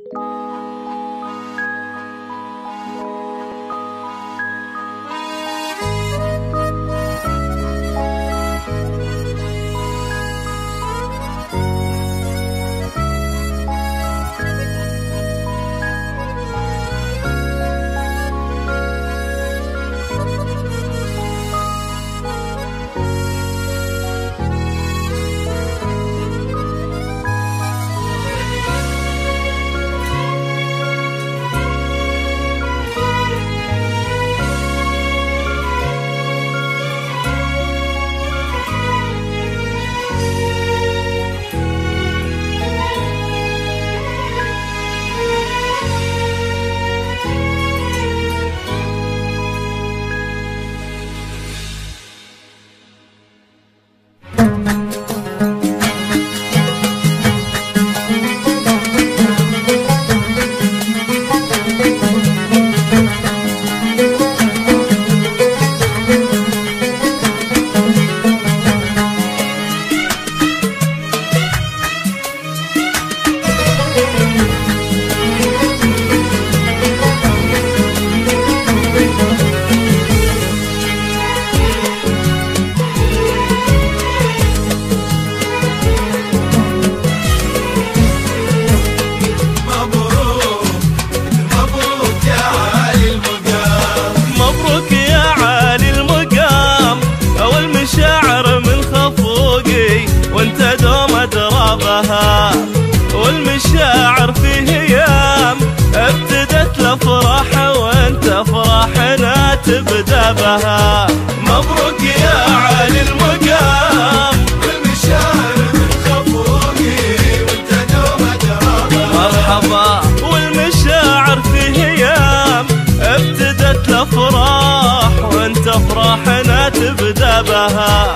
والمشاعر في هيام ابتدت الافراح وانت فرحنا تبدا بها. مبروك يا عالي المقام والمشاعر من خفوقي وانت دوم ترابها. مرحبا والمشاعر في هيام ابتدت الافراح وانت فرحنا تبدا بها.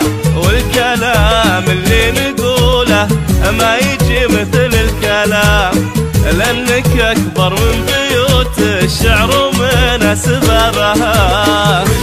والكلام اللي نقوله ما يجي مثل الكلام لأنك أكبر من بيوت الشعر ومن أسبابها.